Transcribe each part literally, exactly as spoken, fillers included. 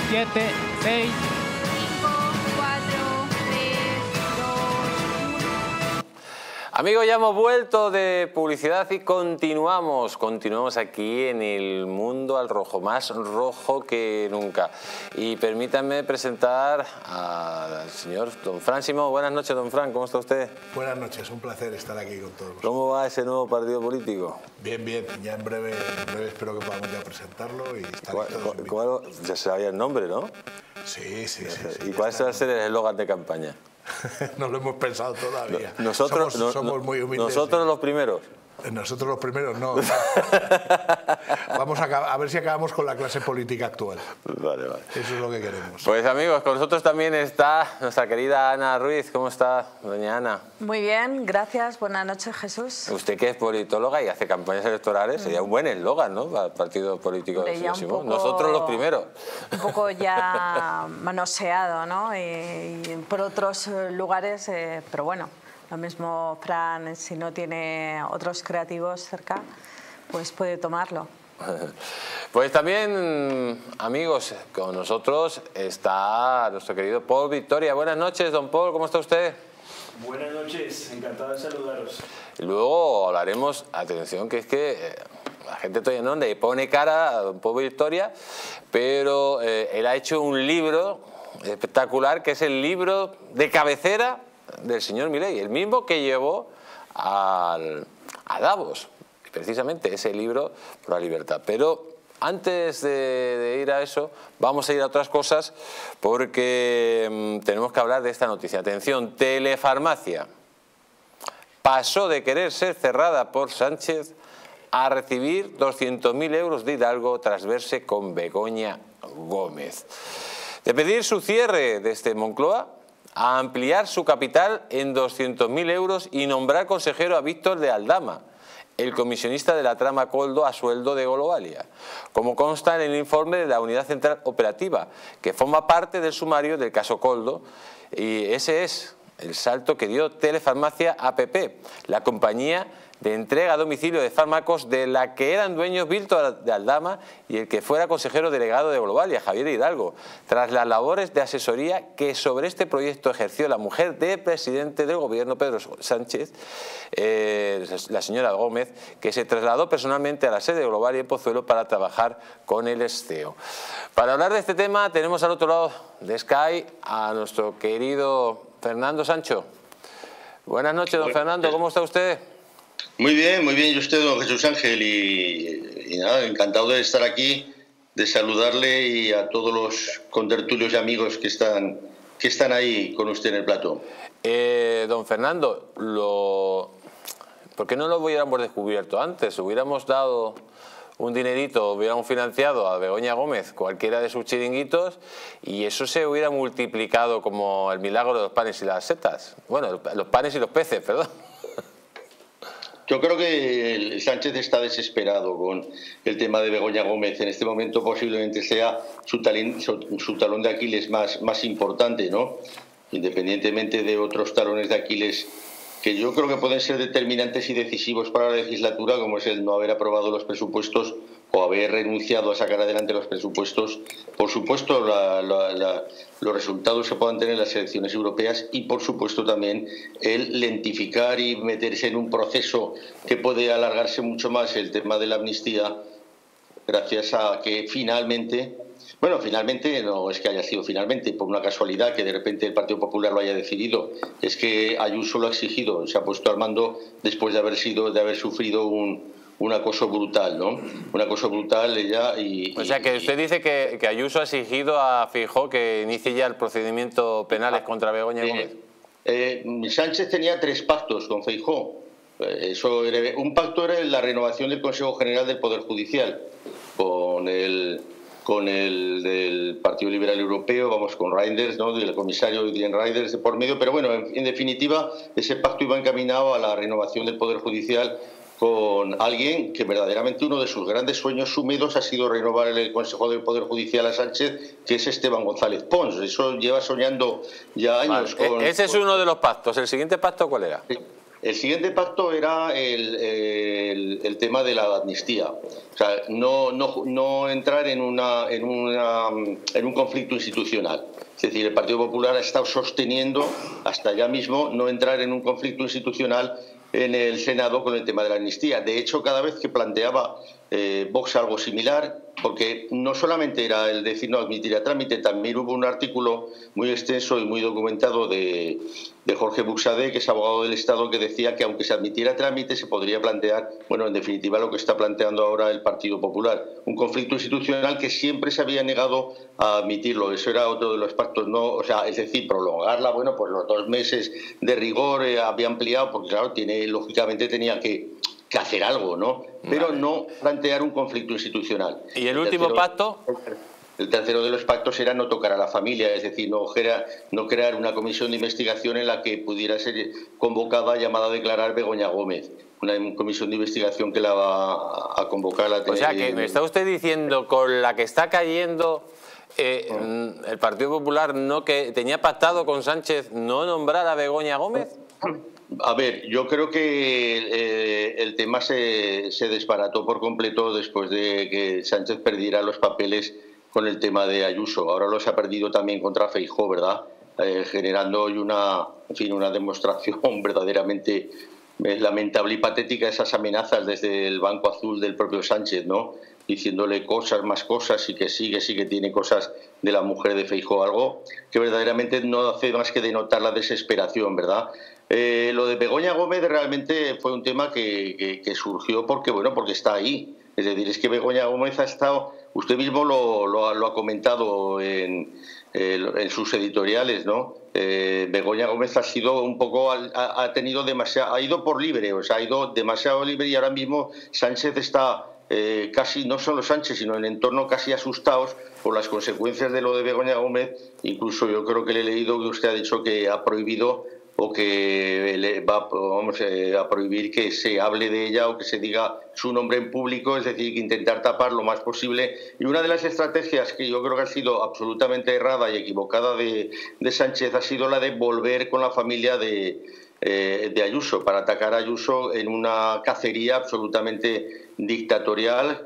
siete, seis... Amigos, ya hemos vuelto de publicidad y continuamos, continuamos aquí en el mundo al rojo, más rojo que nunca. Y permítanme presentar al señor don Fran Simó. Buenas noches, don Fran, ¿cómo está usted? Buenas noches, un placer estar aquí con todos vosotros. ¿Cómo va ese nuevo partido político? Bien, bien, ya en breve, en breve espero que podamos ya presentarlo y estar ¿Cuál, todos cuál, ya sabía el nombre, ¿no? Sí, sí, sí. sí ¿Y cuál va a ser el eslogan de campaña? No lo hemos pensado todavía. Nosotros, somos, no, somos muy humildes. Nosotros los primeros. Nosotros los primeros no. Vamos a, a ver si acabamos con la clase política actual. Vale, vale. Eso es lo que queremos. Pues amigos, con nosotros también está nuestra querida Ana Ruiz. ¿Cómo está, doña Ana? Muy bien, gracias. Buenas noches, Jesús. Usted que es politóloga y hace campañas electorales, mm. sería un buen eslogan, ¿no? Para el partido político de señor Simón. Poco, nosotros los primeros. Un poco ya manoseado, ¿no? Y, y por otros lugares, eh, pero bueno. Lo mismo Fran, si no tiene otros creativos cerca, pues puede tomarlo. Pues también, amigos, con nosotros está nuestro querido Paul Victoria. Buenas noches, don Paul, ¿cómo está usted? Buenas noches, encantado de saludaros. Y luego hablaremos, atención, que es que eh, la gente todavía no le pone cara a don Paul Victoria, pero eh, él ha hecho un libro espectacular, que es el libro de cabecera del señor Milei, el mismo que llevó al, a Davos, precisamente ese libro por la libertad. Pero antes de, de ir a eso, vamos a ir a otras cosas porque mmm, tenemos que hablar de esta noticia. Atención, Telefarmacia pasó de querer ser cerrada por Sánchez a recibir doscientos mil euros de Hidalgo tras verse con Begoña Gómez. De pedir su cierre desde Moncloa a ampliar su capital en doscientos mil euros y nombrar consejero a Víctor de Aldama, el comisionista de la trama Koldo a sueldo de Globalia, como consta en el informe de la Unidad Central Operativa, que forma parte del sumario del caso Koldo, y ese es el salto que dio Telefarmacia A P P, la compañía de entrega a domicilio de fármacos de la que eran dueños Víctor de Aldama y el que fuera consejero delegado de Globalia, Javier Hidalgo, tras las labores de asesoría que sobre este proyecto ejerció la mujer del presidente del gobierno, Pedro Sánchez, eh, la señora Gómez, que se trasladó personalmente a la sede de Globalia en Pozuelo para trabajar con el C E O. Para hablar de este tema tenemos al otro lado de Sky a nuestro querido Fernando Sancho. Buenas noches, don Fernando, ¿cómo está usted? Muy bien, muy bien, yo estoy don Jesús Ángel y, y nada, encantado de estar aquí, de saludarle y a todos los contertulios y amigos que están, que están ahí con usted en el plató. Eh, don Fernando, lo... ¿por qué no lo hubiéramos descubierto antes? Hubiéramos dado un dinerito, hubiéramos financiado a Begoña Gómez cualquiera de sus chiringuitos y eso se hubiera multiplicado como el milagro de los panes y las setas. Bueno, los panes y los peces, perdón. Yo creo que el Sánchez está desesperado con el tema de Begoña Gómez. En este momento posiblemente sea su, talín, su, su talón de Aquiles más, más importante, ¿no? Independientemente de otros talones de Aquiles que yo creo que pueden ser determinantes y decisivos para la legislatura, como es el no haber aprobado los presupuestos o haber renunciado a sacar adelante los presupuestos. Por supuesto, la, la, la, los resultados que puedan tener las elecciones europeas y, por supuesto, también el lentificar y meterse en un proceso que puede alargarse mucho más, el tema de la amnistía, gracias a que finalmente... Bueno, finalmente, no es que haya sido finalmente, por una casualidad que de repente el Partido Popular lo haya decidido, es que Ayuso lo ha exigido, se ha puesto al mando después de haber sido, de haber sufrido un, un acoso brutal, ¿no? Un acoso brutal ella y... O sea, que usted dice que, que Ayuso ha exigido a Feijóo que inicie ya el procedimiento penal contra Begoña Gómez. Eh, eh, Sánchez tenía tres pactos con Feijóo. Eso era, un pacto era la renovación del Consejo General del Poder Judicial, con el... con el del Partido Liberal Europeo, vamos, con Reinders, ¿no?, del comisario Didier Reinders por medio, pero bueno, en, en definitiva, ese pacto iba encaminado a la renovación del Poder Judicial con alguien que verdaderamente uno de sus grandes sueños húmedos ha sido renovar el Consejo del Poder Judicial a Sánchez, que es Esteban González Pons. Eso lleva soñando ya años. Vale, con, ese es con... uno de los pactos. ¿El siguiente pacto cuál era? El siguiente pacto era el, el, el tema de la amnistía. O sea, no, no, no entrar en, una, en, una, en un conflicto institucional. Es decir, el Partido Popular ha estado sosteniendo hasta ya mismo no entrar en un conflicto institucional en el Senado con el tema de la amnistía. De hecho, cada vez que planteaba eh, Vox algo similar, porque no solamente era el decir no admitir a trámite, también hubo un artículo muy extenso y muy documentado de, de Jorge Buxadé, que es abogado del Estado, que decía que aunque se admitiera a trámite se podría plantear, bueno, en definitiva lo que está planteando ahora el Partido Popular, un conflicto institucional que siempre se había negado a admitirlo. Eso era otro de los pactos, no, o sea, es decir, prolongarla, bueno, pues los dos meses de rigor eh, había ampliado, porque claro, tiene, lógicamente tenía que que hacer algo, ¿no? Pero vale. no plantear un conflicto institucional. ¿Y el, el último tercero, pacto? El tercero de los pactos era no tocar a la familia, es decir, no, no crear una comisión de investigación en la que pudiera ser convocada, llamada a declarar Begoña Gómez. Una comisión de investigación que la va a convocar la... O sea, que me está usted diciendo, con la que está cayendo eh, el Partido Popular, no que tenía pactado con Sánchez no nombrar a Begoña Gómez. A ver, yo creo que eh, el tema se, se desbarató por completo después de que Sánchez perdiera los papeles con el tema de Ayuso. Ahora los ha perdido también contra Feijóo, ¿verdad? Eh, generando hoy una, en fin, una demostración verdaderamente lamentable y patética, esas amenazas desde el Banco Azul del propio Sánchez, ¿no? Diciéndole cosas, más cosas, y que sí, que sí, que tiene cosas de la mujer de Feijóo, algo que verdaderamente no hace más que denotar la desesperación, ¿verdad? Eh, lo de Begoña Gómez realmente fue un tema que, que, que surgió porque, bueno, porque está ahí. Es decir, es que Begoña Gómez ha estado, usted mismo lo, lo, lo ha comentado en, en sus editoriales, ¿no? Eh, Begoña Gómez ha sido un poco, ha, ha tenido demasiado, ha ido por libre, o sea, ha ido demasiado libre, y ahora mismo Sánchez está eh, casi, no solo Sánchez, sino en el entorno casi asustados por las consecuencias de lo de Begoña Gómez. Incluso yo creo que le he leído que usted ha dicho que ha prohibido o que le va vamos, eh, a prohibir que se hable de ella o que se diga su nombre en público, es decir, que intentar tapar lo más posible. Y una de las estrategias que yo creo que ha sido absolutamente errada y equivocada de, de Sánchez ha sido la de volver con la familia de, eh, de Ayuso, para atacar a Ayuso en una cacería absolutamente dictatorial,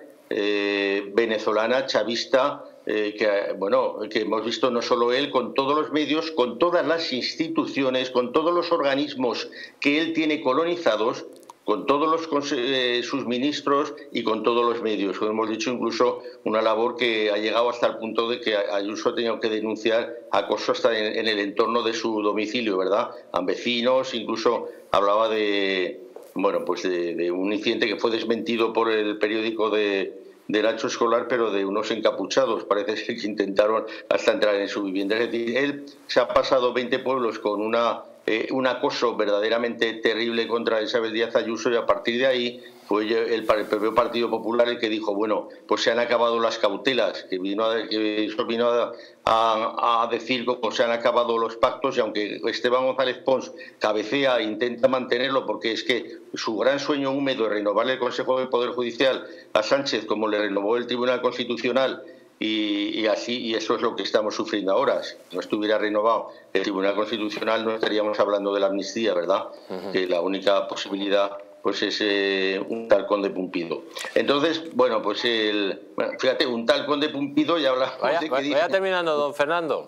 eh, venezolana, chavista, Eh, que bueno, que hemos visto no solo él, con todos los medios, con todas las instituciones, con todos los organismos que él tiene colonizados, con todos los, eh, sus ministros y con todos los medios. Como hemos dicho, incluso una labor que ha llegado hasta el punto de que Ayuso ha tenido que denunciar acoso hasta en, en el entorno de su domicilio, ¿verdad? A vecinos, incluso hablaba de, bueno, pues de, de un incidente que fue desmentido por el periódico de del Hacho Escolar, pero de unos encapuchados. Parece ser que intentaron hasta entrar en su vivienda. Es decir, él se ha pasado veinte pueblos con una, eh, un acoso verdaderamente terrible contra Isabel Díaz Ayuso, y a partir de ahí fue el, el propio Partido Popular el que dijo, bueno, pues se han acabado las cautelas, que vino a, que eso vino a, a, a decir cómo se han acabado los pactos, y aunque Esteban González Pons cabecea e intenta mantenerlo, porque es que su gran sueño húmedo es renovarle el Consejo del Poder Judicial a Sánchez, como le renovó el Tribunal Constitucional, y, y así, y eso es lo que estamos sufriendo ahora. Si no estuviera renovado el Tribunal Constitucional, no estaríamos hablando de la amnistía, ¿verdad? Uh-huh. Que la única posibilidad pues es eh, un tal Conde Pumpido. Entonces, bueno, pues el, bueno, fíjate, un tal Conde Pumpido, ya hablamos vaya, de que vaya dice... terminando, don Fernando.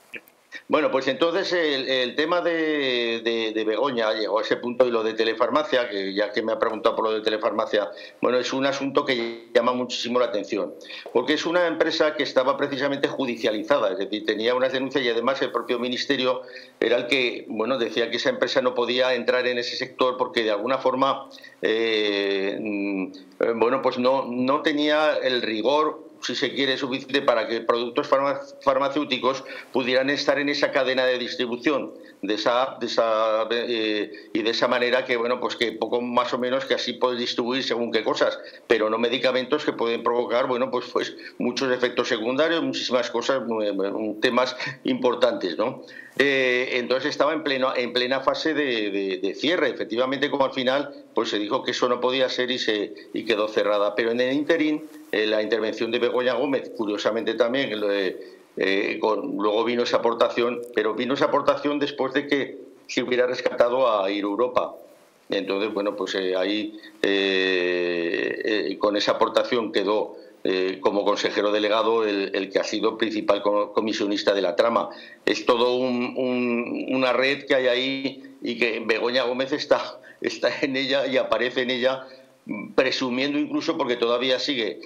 Bueno, pues entonces el, el tema de, de, de Begoña llegó a ese punto, y lo de Telefarmacia, que ya que me ha preguntado por lo de Telefarmacia, bueno, es un asunto que llama muchísimo la atención, porque es una empresa que estaba precisamente judicializada, es decir, tenía unas denuncias, y además el propio Ministerio era el que, bueno, decía que esa empresa no podía entrar en ese sector porque de alguna forma, eh, bueno, pues no, no tenía el rigor, si se quiere, suficiente para que productos farmacéuticos pudieran estar en esa cadena de distribución de esa, de esa eh, y de esa manera que, bueno, pues que poco más o menos que así puede distribuir según qué cosas, pero no medicamentos que pueden provocar, bueno, pues, pues muchos efectos secundarios, muchísimas cosas, temas importantes, ¿no? Eh, entonces estaba en pleno en plena fase de, de, de cierre, efectivamente, como al final pues se dijo que eso no podía ser y se y quedó cerrada, pero en el interín eh, la intervención de Begoña Gómez, curiosamente también, eh, eh, con, luego vino esa aportación, pero vino esa aportación después de que se hubiera rescatado a Ir Europa. Entonces, bueno, pues eh, ahí eh, eh, con esa aportación quedó eh, como consejero delegado el, el que ha sido principal comisionista de la trama. Es todo un, un, una red que hay ahí y que Begoña Gómez está, está en ella y aparece en ella, presumiendo incluso, porque todavía sigue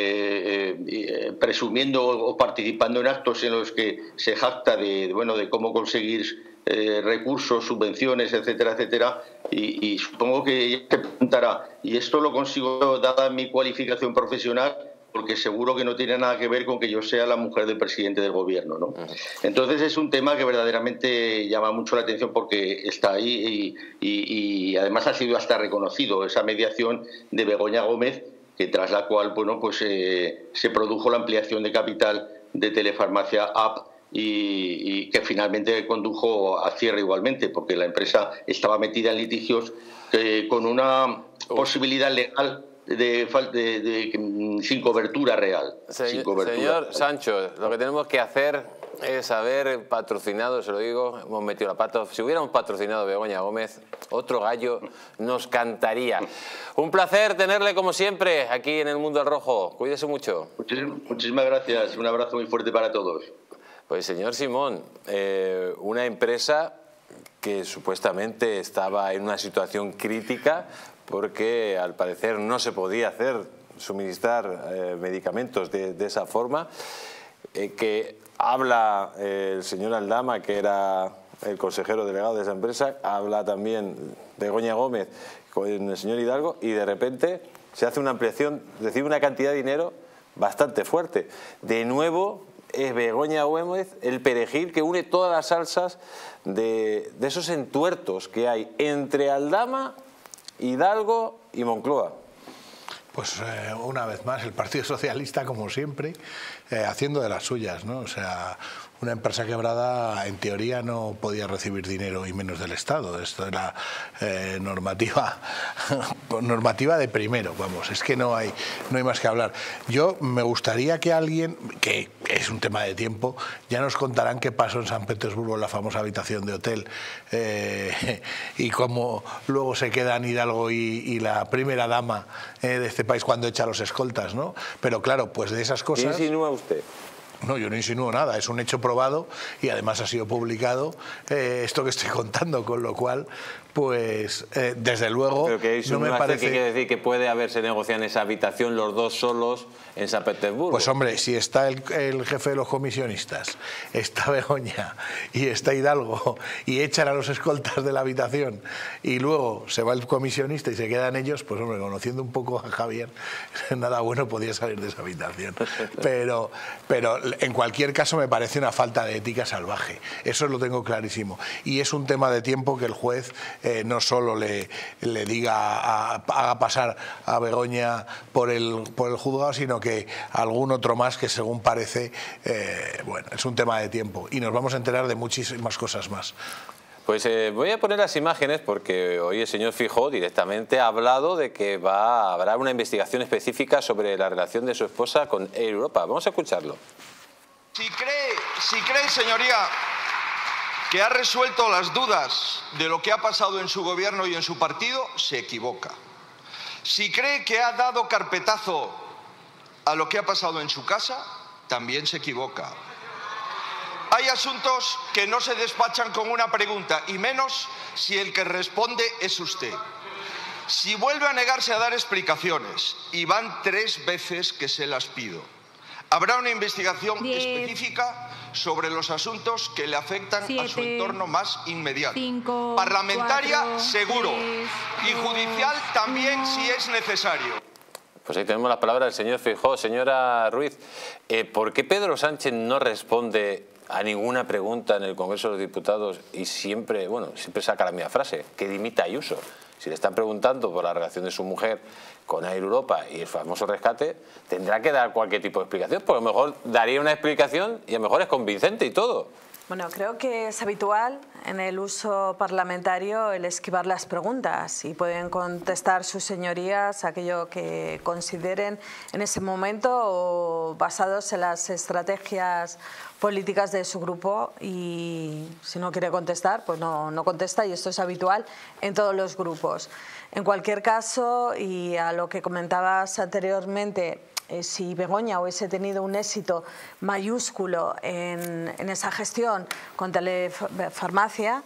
eh, eh, presumiendo o participando en actos en los que se jacta de, bueno, de cómo conseguir eh, recursos, subvenciones, etcétera, etcétera, y, y supongo que ella se preguntará, ¿y esto lo consigo dada mi cualificación profesional? Porque seguro que no tiene nada que ver con que yo sea la mujer del presidente del gobierno, ¿no? Entonces es un tema que verdaderamente llama mucho la atención porque está ahí y, y, y además ha sido hasta reconocido esa mediación de Begoña Gómez, que tras la cual, bueno, pues eh, se produjo la ampliación de capital de Telefarmacia App y, y que finalmente condujo a cierre igualmente, porque la empresa estaba metida en litigios eh, con una posibilidad legal De, de, de, sin cobertura real. Se, sin cobertura. Señor Sancho, lo que tenemos que hacer es haber patrocinado, se lo digo, hemos metido la pata. Si hubiéramos patrocinado a Begoña Gómez, otro gallo nos cantaría. Un placer tenerle como siempre aquí en el Mundo al Rojo. Cuídese mucho. Muchísimas, muchísimas gracias. Un abrazo muy fuerte para todos. Pues señor Simón, eh, una empresa que supuestamente estaba en una situación crítica porque al parecer no se podía hacer, suministrar eh, medicamentos de, de esa forma, eh, que habla eh, el señor Aldama, que era el consejero delegado de esa empresa, habla también Begoña Gómez con el señor Hidalgo, y de repente se hace una ampliación, recibe una cantidad de dinero bastante fuerte. De nuevo es Begoña Gómez el perejil que une todas las salsas de, de esos entuertos que hay entre Aldama, Hidalgo y Moncloa. Pues eh, una vez más el Partido Socialista, como siempre, eh, haciendo de las suyas, ¿no? O sea, una empresa quebrada en teoría no podía recibir dinero y menos del Estado. Esto era eh, normativa normativa de primero, vamos, es que no hay no hay más que hablar. Yo me gustaría que alguien, que es un tema de tiempo, ya nos contarán qué pasó en San Petersburgo en la famosa habitación de hotel eh, y cómo luego se quedan Hidalgo y, y la primera dama eh, de este país cuando echa a los escoltas, ¿no? Pero claro, pues de esas cosas... ¿Qué insinúa usted? No, yo no insinúo nada, es un hecho probado y además ha sido publicado eh, esto que estoy contando, con lo cual, pues, eh, desde luego, pero que no me parece... ¿Qué quiere decir? ¿Que puede haberse negociado en esa habitación los dos solos en San Petersburgo? Pues hombre, si está el, el jefe de los comisionistas, está Begoña y está Hidalgo y echan a los escoltas de la habitación y luego se va el comisionista y se quedan ellos, pues hombre, conociendo un poco a Javier, nada bueno podía salir de esa habitación. Pero, pero en cualquier caso me parece una falta de ética salvaje, eso lo tengo clarísimo. Y es un tema de tiempo que el juez eh, no solo le, le diga, a, haga pasar a Begoña por el, por el juzgado, sino que que algún otro más que según parece, eh, bueno, es un tema de tiempo y nos vamos a enterar de muchísimas cosas más. Pues eh, voy a poner las imágenes porque hoy el señor Feijóo directamente ha hablado de que va, habrá una investigación específica sobre la relación de su esposa con Air Europa. Vamos a escucharlo. Si cree, si cree, señoría, que ha resuelto las dudas de lo que ha pasado en su gobierno y en su partido, se equivoca. Si cree que ha dado carpetazo a lo que ha pasado en su casa, también se equivoca. Hay asuntos que no se despachan con una pregunta, y menos si el que responde es usted. Si vuelve a negarse a dar explicaciones, y van tres veces que se las pido, habrá una investigación Diez, específica sobre los asuntos que le afectan siete, a su entorno más inmediato. Cinco, Parlamentaria, cuatro, seguro. tres, Y judicial también, uno. si es necesario. Pues ahí tenemos las palabras del señor Feijóo. Señora Ruiz, eh, ¿por qué Pedro Sánchez no responde a ninguna pregunta en el Congreso de los Diputados y siempre, bueno, siempre saca la misma frase, que dimita Ayuso? Si le están preguntando por la relación de su mujer con Air Europa y el famoso rescate, tendrá que dar cualquier tipo de explicación, porque a lo mejor daría una explicación y a lo mejor es convincente y todo. Bueno, creo que es habitual en el uso parlamentario el esquivar las preguntas y pueden contestar sus señorías aquello que consideren en ese momento o basados en las estrategias políticas de su grupo, y si no quiere contestar, pues no, no contesta, y esto es habitual en todos los grupos. En cualquier caso, y a lo que comentabas anteriormente, Eh, si Begoña hubiese tenido un éxito mayúsculo en, en esa gestión con Telefarmacia,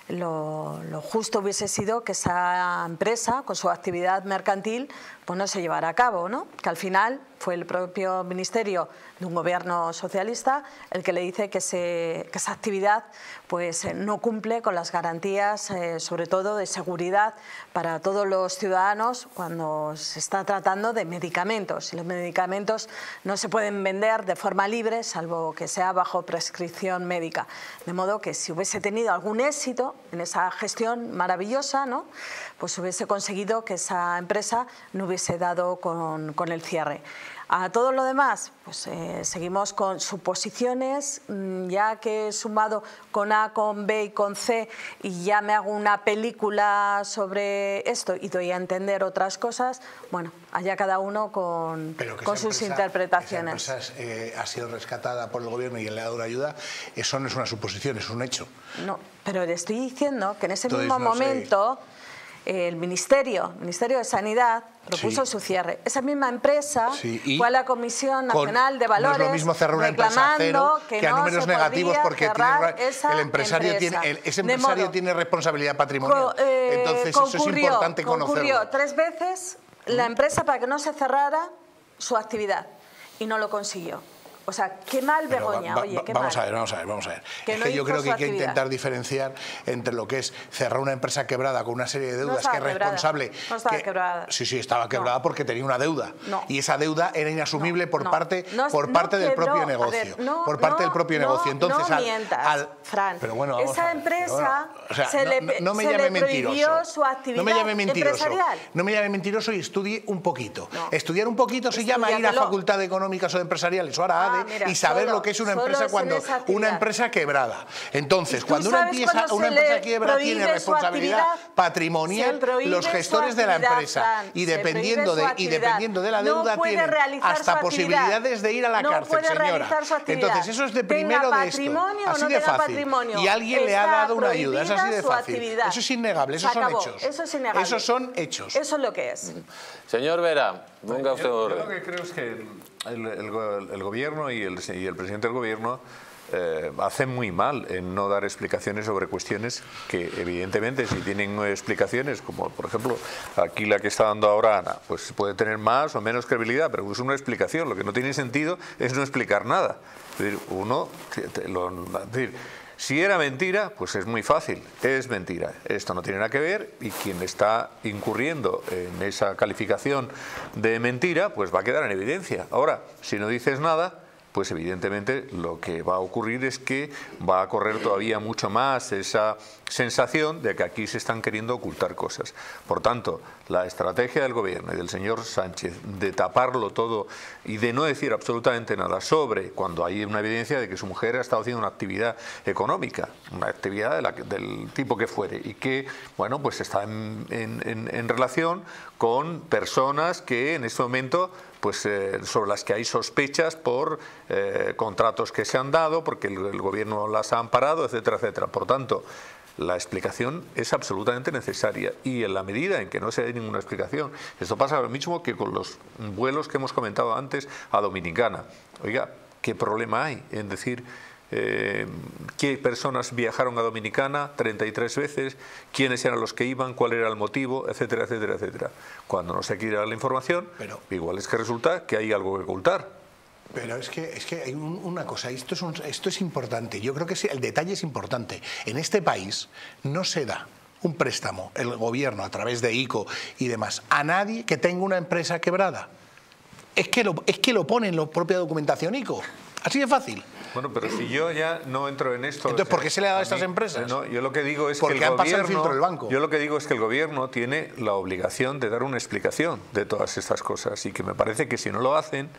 lo, lo justo hubiese sido que esa empresa, con su actividad mercantil, pues no se llevara a cabo, ¿no? Que al final fue el propio Ministerio de un gobierno socialista el que le dice que, se, que esa actividad pues, no cumple con las garantías, eh, sobre todo de seguridad para todos los ciudadanos cuando se está tratando de medicamentos. Y los medicamentos no se pueden vender de forma libre, salvo que sea bajo prescripción médica. De modo que si hubiese tenido algún éxito en esa gestión maravillosa, ¿no? Pues hubiese conseguido que esa empresa no hubiese dado con, con el cierre. A todo lo demás, pues eh, seguimos con suposiciones, ya que he sumado con A, con B y con C y ya me hago una película sobre esto y doy a entender otras cosas, bueno, allá cada uno con, con sus empresa, interpretaciones. Esa empresa eh, ha sido rescatada por el gobierno y le ha dado una ayuda, eso no es una suposición, es un hecho. No, pero le estoy diciendo que en ese Entonces, mismo no momento... sé. El Ministerio, el Ministerio de Sanidad propuso sí. su cierre. Esa misma empresa sí. fue a la Comisión Nacional con, de Valores no es lo mismo cerrar una empresa cero que, que a no números negativos porque tiene, el empresario tiene, el, ese empresario modo, tiene responsabilidad patrimonial. Co, eh, Entonces eso es importante conocerlo. Concurrió tres veces la empresa para que no se cerrara su actividad y no lo consiguió. O sea, qué mal Begoña, va, va, oye, qué vamos mal. a ver, vamos a ver, vamos a ver. Que es no que yo creo que hay que actividad. intentar diferenciar entre lo que es cerrar una empresa quebrada con una serie de deudas no que es responsable. No estaba que, quebrada. Sí, sí, estaba quebrada no. porque tenía una deuda. No. Y esa deuda era inasumible no, por no. parte, no, por parte no del quebró. propio negocio. Ver, no, por parte no, del propio no, negocio. Entonces, no al, mientas, al, Fran. Pero bueno, vamos esa a ver, empresa bueno, o sea, se no, le, no, no me se llame le prohibió mentiroso. su actividad no me llame mentiroso. empresarial. No me llame mentiroso y estudie un poquito. No. Estudiar un poquito se llama ir a Facultad de Económicas o de Empresariales o ahora ah, ADE mira, y saber solo, lo que es una empresa cuando una empresa quebrada. Entonces, cuando una empresa, una empresa quiebra tiene responsabilidad patrimonial los gestores de la empresa Fran, y dependiendo de y dependiendo de la deuda no tienen hasta posibilidades de ir a la no cárcel, señora. Entonces, eso es de primero de esto. Así no de fácil. Patrimonio. Y alguien Está le ha dado una ayuda, es así de fácil. Actividad. Eso es innegable, esos son hechos. Eso es innegable. Esos son hechos. Eso es lo que es. Señor Vera, venga usted. Yo, yo lo que creo es que el, el, el gobierno y el, y el presidente del gobierno Eh, hacen muy mal en no dar explicaciones sobre cuestiones que evidentemente si tienen explicaciones, como por ejemplo aquí la que está dando ahora Ana, pues puede tener más o menos credibilidad, pero es una explicación. Lo que no tiene sentido es no explicar nada. Es decir, uno, lo, es decir, si era mentira, pues es muy fácil, es mentira. Esto no tiene nada que ver y quien está incurriendo en esa calificación de mentira, pues va a quedar en evidencia. Ahora, si no dices nada, pues evidentemente lo que va a ocurrir es que va a correr todavía mucho más esa sensación de que aquí se están queriendo ocultar cosas. Por tanto, la estrategia del gobierno y del señor Sánchez de taparlo todo y de no decir absolutamente nada sobre cuando hay una evidencia de que su mujer ha estado haciendo una actividad económica, una actividad de la, del tipo que fuere y que, bueno, pues está en, en, en relación con personas que en este momento pues eh, sobre las que hay sospechas por eh, contratos que se han dado, porque el, el gobierno las ha amparado, etcétera, etcétera. Por tanto, la explicación es absolutamente necesaria y en la medida en que no se dé ninguna explicación, esto pasa lo mismo que con los vuelos que hemos comentado antes a Dominicana. Oiga, ¿qué problema hay en decir Eh, qué personas viajaron a Dominicana treinta y tres veces, quiénes eran los que iban, cuál era el motivo, etcétera, etcétera, etcétera? Cuando no se quiere dar la información, pero igual es que resulta que hay algo que ocultar. Pero es que, es que hay un, una cosa, esto es, un, esto es importante, yo creo que sí, el detalle es importante. En este país no se da un préstamo, el gobierno a través de ICO y demás, a nadie que tenga una empresa quebrada. Es que lo, es que lo pone en la propia documentación ICO, así de fácil. Bueno, pero si yo ya no entro en esto... Entonces, ¿por qué se le ha dado a estas mí, empresas? No, yo lo que digo es Porque que el han pasado gobierno... el filtro del banco. Yo lo que digo es que el gobierno tiene la obligación de dar una explicación de todas estas cosas y que me parece que si no lo hacen,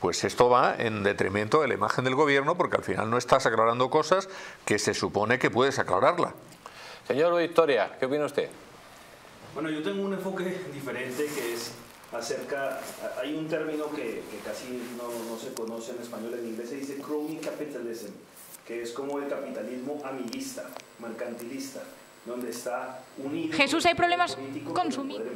pues esto va en detrimento de la imagen del gobierno, porque al final no estás aclarando cosas que se supone que puedes aclararla. Señor Victoria, ¿qué opina usted? Bueno, yo tengo un enfoque diferente que es acerca, hay un término que, que casi no, no se conoce en español, en inglés se dice crony capitalism, que es como el capitalismo amiguista, mercantilista, donde está unido... Jesús, hay problemas con su micro.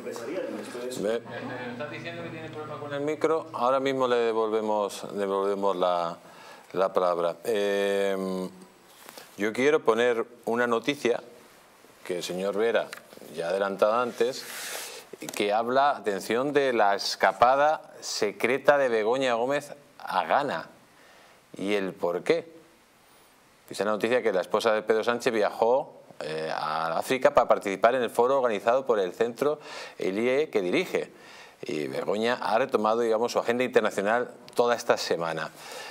Me está diciendo que tiene problemas con el micro, ahora mismo le devolvemos, le devolvemos la, la palabra. Eh, yo quiero poner una noticia que el señor Vera ya ha adelantado antes, que habla, atención, de la escapada secreta de Begoña Gómez a Ghana y el por qué. Dice la noticia que la esposa de Pedro Sánchez viajó eh, a África para participar en el foro organizado por el centro el I E que dirige, y Begoña ha retomado, digamos, su agenda internacional toda esta semana.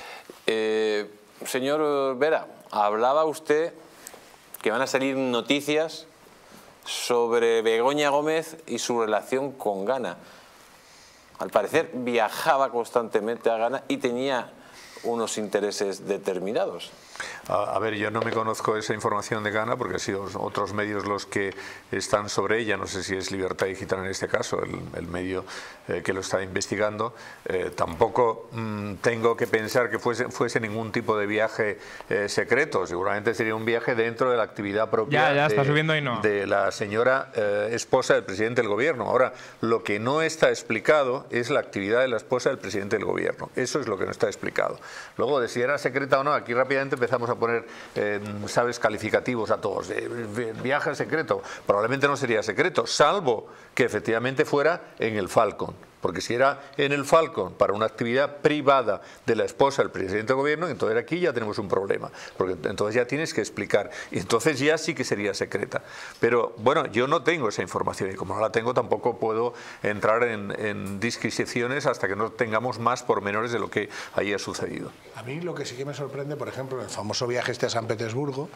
Eh, señor Vera, hablaba usted que van a salir noticias sobre Begoña Gómez y su relación con Ghana. Al parecer viajaba constantemente a Ghana y tenía unos intereses determinados. A, a ver, yo no me conozco esa información de Ghana porque han sido otros medios los que están sobre ella. No sé si es Libertad Digital en este caso, el, el medio eh, que lo está investigando. Eh, tampoco mmm, tengo que pensar que fuese, fuese ningún tipo de viaje eh, secreto. Seguramente sería un viaje dentro de la actividad propia ya, ya está de, subiendo y no. de la señora eh, esposa del presidente del gobierno. Ahora, lo que no está explicado es la actividad de la esposa del presidente del gobierno. Eso es lo que no está explicado. Luego, de si era secreta o no, aquí rápidamente empezamos a poner, eh, sabes, calificativos a todos. Eh, viaje secreto. Probablemente no sería secreto, salvo que efectivamente fuera en el Falcon. Porque si era en el Falcon para una actividad privada de la esposa del presidente del gobierno, entonces aquí ya tenemos un problema. Porque entonces ya tienes que explicar. Y entonces ya sí que sería secreta. Pero bueno, yo no tengo esa información y como no la tengo tampoco puedo entrar en, en disquisiciones hasta que no tengamos más pormenores de lo que haya sucedido. A mí lo que sí que me sorprende, por ejemplo, en el famoso viaje este a San Petersburgo,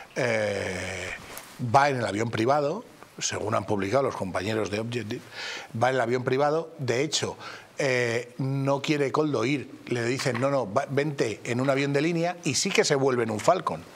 eh, va en el avión privado, según han publicado los compañeros de Objective, va en el avión privado. De hecho, eh, no quiere Koldo ir, le dicen no, no, va, vente en un avión de línea, y sí que se vuelve en un Falcon.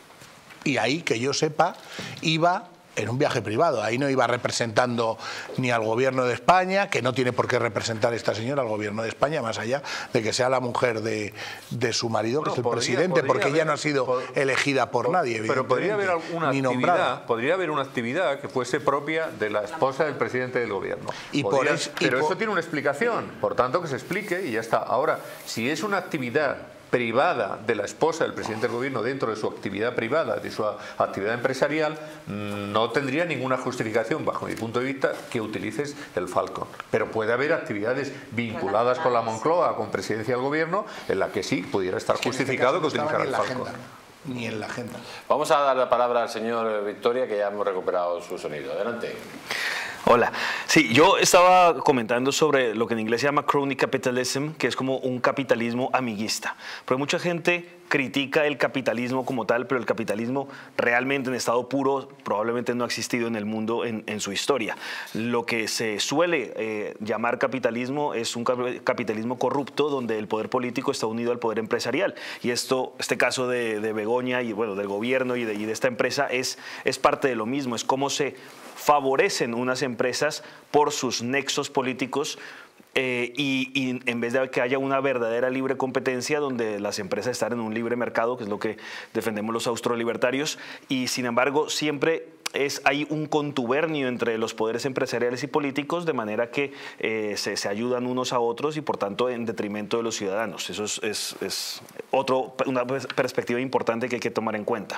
Y ahí, que yo sepa, iba en un viaje privado, ahí no iba representando ni al gobierno de España, que no tiene por qué representar esta señora al gobierno de España, más allá de que sea la mujer de, de su marido, que no, es el podría, presidente, podría porque haber, ella no ha sido pod, elegida por pod, nadie, pero podría haber alguna ni actividad, nombrada. Podría haber una actividad que fuese propia de la esposa del presidente del gobierno. Y podría, por es, pero y por, eso tiene una explicación, por tanto que se explique y ya está. Ahora, si es una actividad privada de la esposa del presidente del gobierno dentro de su actividad privada, de su actividad empresarial, no tendría ninguna justificación, bajo mi punto de vista, que utilices el Falcon. Pero puede haber actividades vinculadas con la Moncloa, con presidencia del gobierno, en la que sí pudiera estar justificado que utilizara el Falcon. Ni en la agenda. Vamos a dar la palabra al señor Victoria, que ya hemos recuperado su sonido. Adelante. Hola. Sí, yo estaba comentando sobre lo que en inglés se llama crony capitalism, que es como un capitalismo amiguista. Porque mucha gente critica el capitalismo como tal, pero el capitalismo realmente en estado puro probablemente no ha existido en el mundo en, en su historia. Lo que se suele eh, llamar capitalismo es un capitalismo corrupto donde el poder político está unido al poder empresarial. Y esto, este caso de, de Begoña y bueno, del gobierno y de, y de esta empresa es, es parte de lo mismo. Es cómo se favorecen unas empresas por sus nexos políticos eh, y, y en vez de que haya una verdadera libre competencia donde las empresas están en un libre mercado, que es lo que defendemos los austrolibertarios, y sin embargo siempre es, hay un contubernio entre los poderes empresariales y políticos, de manera que eh, se, se ayudan unos a otros y por tanto en detrimento de los ciudadanos. Eso es, es, es otro, una perspectiva importante que hay que tomar en cuenta.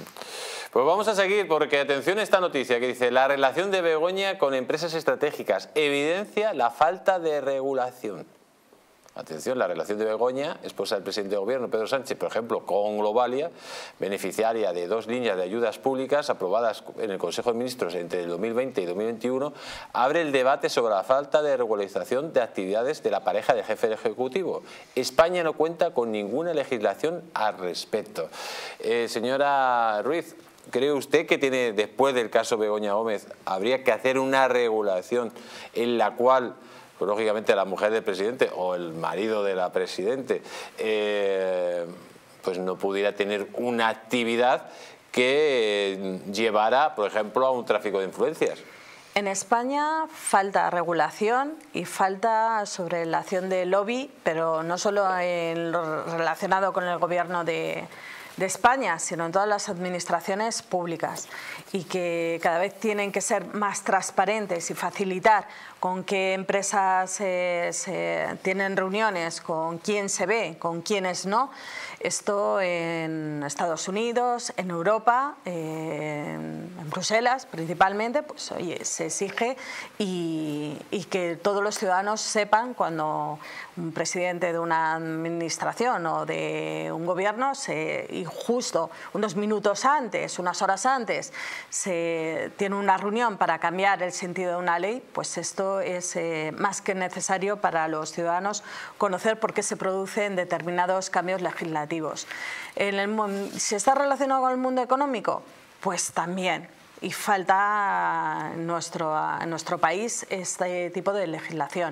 Pues vamos a seguir porque atención a esta noticia que dice: la relación de Begoña con empresas estratégicas evidencia la falta de regulación. Atención, la relación de Begoña, esposa del presidente de gobierno Pedro Sánchez, por ejemplo, con Globalia, beneficiaria de dos líneas de ayudas públicas aprobadas en el Consejo de Ministros entre el dos mil veinte y dos mil veintiuno, abre el debate sobre la falta de regularización de actividades de la pareja de jefe del Ejecutivo. España no cuenta con ninguna legislación al respecto. Eh, señora Ruiz, ¿cree usted que tiene, después del caso Begoña Gómez, habría que hacer una regulación en la cual pues, lógicamente la mujer del presidente o el marido de la presidente eh, pues no pudiera tener una actividad que llevara, por ejemplo, a un tráfico de influencias. En España falta regulación y falta sobre la acción de lobby, pero no solo en lo relacionado con el gobierno de, de España, sino en todas las administraciones públicas, y que cada vez tienen que ser más transparentes y facilitar con qué empresas eh, se tienen reuniones, con quién se ve, con quiénes no. Esto en Estados Unidos, en Europa, eh, en Bruselas principalmente, pues oye, se exige y, y que todos los ciudadanos sepan cuando un presidente de una administración o de un gobierno, se, y justo unos minutos antes, unas horas antes, se tiene una reunión para cambiar el sentido de una ley, pues esto es eh, más que necesario para los ciudadanos conocer por qué se producen determinados cambios legislativos. En el, ¿Se está relacionado con el mundo económico? Pues también. Y falta en nuestro, en nuestro país este tipo de legislación.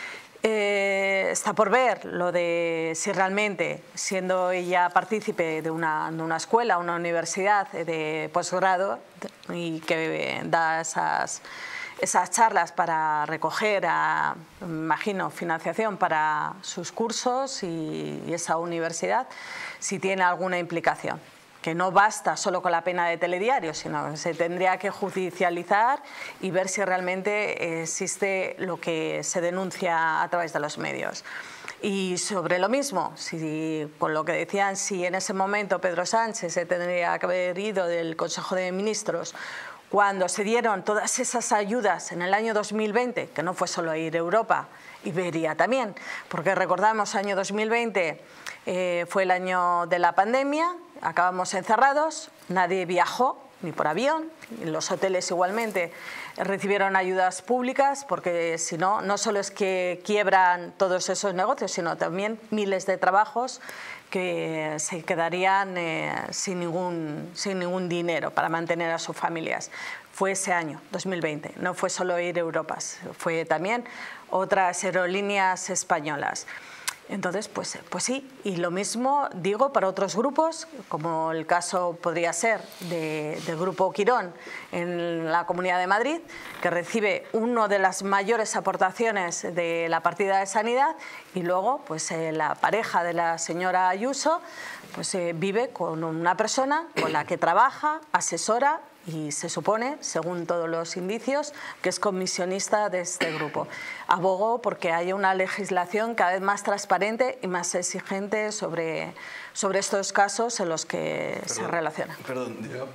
Eh, está por ver lo de si realmente, siendo ella partícipe de una, de una escuela, una universidad de posgrado y que da esas, esas charlas para recoger, a, imagino, financiación para sus cursos y, y esa universidad, si tiene alguna implicación. Que no basta solo con la pena de telediario, sino que se tendría que judicializar y ver si realmente existe lo que se denuncia a través de los medios. Y sobre lo mismo, si, con lo que decían, si en ese momento Pedro Sánchez se tendría que haber ido del Consejo de Ministros cuando se dieron todas esas ayudas en el año dos mil veinte, que no fue solo ir a Europa, Iberia también, porque recordamos, año dos mil veinte eh, fue el año de la pandemia, acabamos encerrados, nadie viajó, ni por avión, los hoteles igualmente recibieron ayudas públicas, porque si no, no solo es que quiebran todos esos negocios, sino también miles de trabajos que se quedarían eh, sin, ningún, sin ningún dinero para mantener a sus familias. Fue ese año, dos mil veinte, no fue solo ir a Europa, fue también otras aerolíneas españolas. Entonces, pues, pues sí, y lo mismo digo para otros grupos, como el caso podría ser de, del Grupo Quirón en la Comunidad de Madrid, que recibe una de las mayores aportaciones de la partida de sanidad, y luego pues eh, la pareja de la señora Ayuso pues, eh, vive con una persona con la que trabaja, asesora, y se supone, según todos los indicios, que es comisionista de este grupo. Abogo porque haya una legislación cada vez más transparente y más exigente sobre, sobre estos casos en los que perdón, se relaciona. Perdón,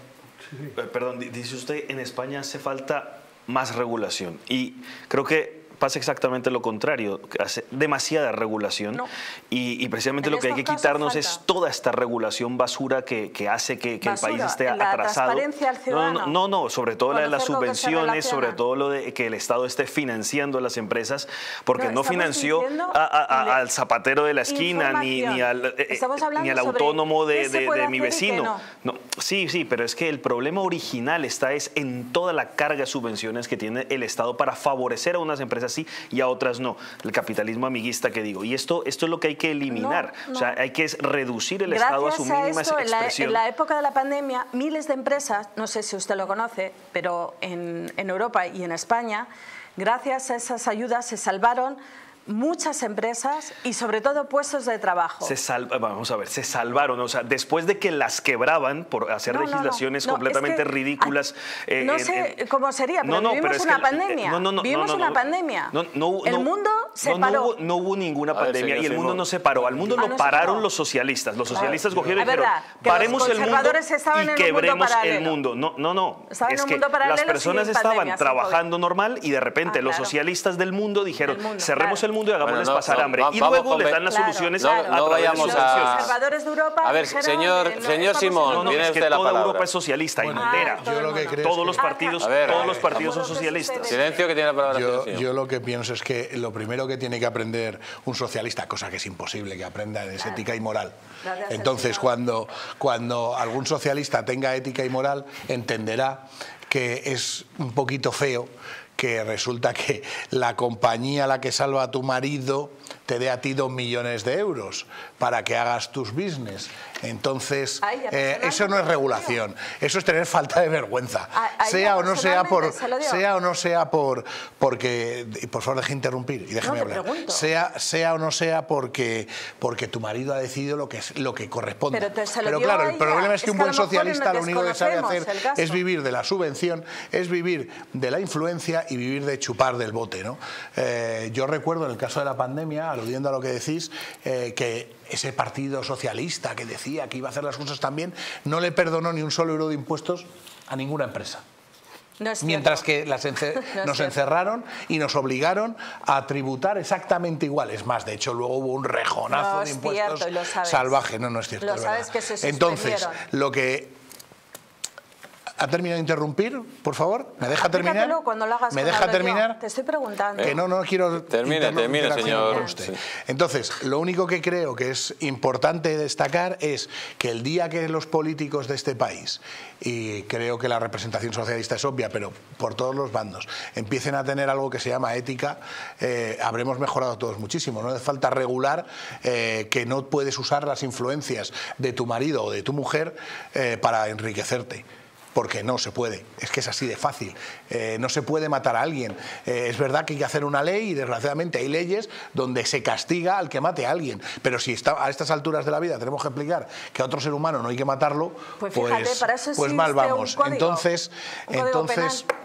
perdón, dice usted, en España hace falta más regulación, y creo que pasa exactamente lo contrario, hace demasiada regulación, no. y, y precisamente en lo que hay que quitarnos falta. es toda esta regulación basura que, que hace que, que el país esté la atrasado. Transparencia al ciudadano. No, no, no, sobre todo la de las subvenciones, sobre todo lo de que el Estado esté financiando a las empresas, porque no, no financió a, a, a, al zapatero de la esquina, ni, ni al, eh, ni al autónomo de, de, de mi vecino. No. No, sí, sí, pero es que el problema original está es en toda la carga de subvenciones que tiene el Estado para favorecer a unas empresas sí y a otras no, el capitalismo amiguista que digo, y esto, esto es lo que hay que eliminar, no, no. o sea, hay que reducir el Gracias Estado a su mínima a esto, expresión. En la, en la época de la pandemia, miles de empresas, no sé si usted lo conoce, pero en, en Europa y en España, gracias a esas ayudas se salvaron muchas empresas y sobre todo puestos de trabajo. Se sal, vamos a ver, se salvaron, o sea, después de que las quebraban por hacer no, legislaciones no, no, no, completamente es que, ridículas. Eh, no sé eh, cómo sería, pero no, no, vivimos pero una que, pandemia. No, no, no, vivimos no, no, una pandemia. No, no, el mundo se no, paró. No hubo, no hubo ninguna ver, pandemia señor, y el mundo no se paró. Al mundo ah, lo no pararon los socialistas. Los socialistas claro, cogieron y dijeron, paremos el mundo y quebremos el mundo. No, no, no. Es que las personas estaban trabajando normal y de repente los socialistas del mundo dijeron, cerremos el mundo y hagámosles pasar hambre, no, y luego les dan las claro, soluciones claro. No, no vayamos a... Los conservadores de Europa a ver, dijeron, señor, no, señor Simón, no, no, tiene es usted que la toda palabra. Europa es socialista, bueno, entera. Yo lo que creo todos es los que... partidos, a ver, todos a ver, los partidos son socialistas. Silencio, que tiene la palabra. Yo, señor. yo lo que pienso es que lo primero que tiene que aprender un socialista, cosa que es imposible que aprenda, es claro. ética y moral. Gracias, Entonces, cuando, cuando algún socialista tenga ética y moral, entenderá que es un poquito feo que resulta que la compañía a la que salva a tu marido te dé a ti dos millones de euros para que hagas tus business. Entonces, Ay, eh, eso no es regulación, eso es tener falta de vergüenza. Ay, sea o no sea por, personalmente, sea o no sea por, porque, y por favor deje interrumpir y déjame No, te hablar. pregunto. Sea, sea o no sea porque, porque tu marido ha decidido lo que es, lo que corresponde. Pero te- se lo Pero dio claro, a el ella. problema es que Es un que a buen lo mejor socialista lo nos único que sabe hacer desconocemos el gasto. es vivir de la subvención, es vivir de la influencia y vivir de chupar del bote, ¿no? Eh, yo recuerdo en el caso de la pandemia, aludiendo a lo que decís, eh, que ese partido socialista que decía que iba a hacer las cosas tan bien, no le perdonó ni un solo euro de impuestos a ninguna empresa. No es Mientras cierto. que las ence- No es nos cierto. encerraron y nos obligaron a tributar exactamente igual. Es más, de hecho, luego hubo un rejonazo No de es impuestos cierto, y lo sabes. salvaje. No, no es cierto. Lo es sabes verdad. que se Entonces, suspendieron. lo que... ¿Ha terminado de interrumpir, por favor? ¿Me deja terminar? Explícatelo cuando lo hagas ¿Me cuando deja hablo yo. terminar? Te estoy preguntando. Que no, no quiero... Termine, interno- termine, interacción señor. con usted. Sí. Entonces, lo único que creo que es importante destacar es que el día que los políticos de este país, y creo que la representación socialista es obvia, pero por todos los bandos, empiecen a tener algo que se llama ética, eh, habremos mejorado todos muchísimo. No hace falta regular eh, que no puedes usar las influencias de tu marido o de tu mujer eh, para enriquecerte. Porque no se puede, es que es así de fácil. Eh, no se puede matar a alguien. Eh, es verdad que hay que hacer una ley y desgraciadamente hay leyes donde se castiga al que mate a alguien. Pero si está, a estas alturas de la vida tenemos que explicar que a otro ser humano no hay que matarlo, Pues pues, fíjate, para eso pues mal existe un vamos. código, entonces, un código entonces. penal.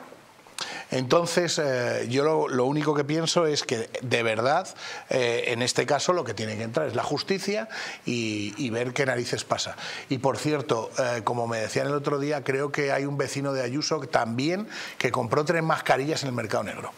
Entonces, eh, yo lo, lo único que pienso es que, de verdad, eh, en este caso lo que tiene que entrar es la justicia y, y ver qué narices pasa. Y, por cierto, eh, como me decían el otro día, creo que hay un vecino de Ayuso también que compró tres mascarillas en el mercado negro.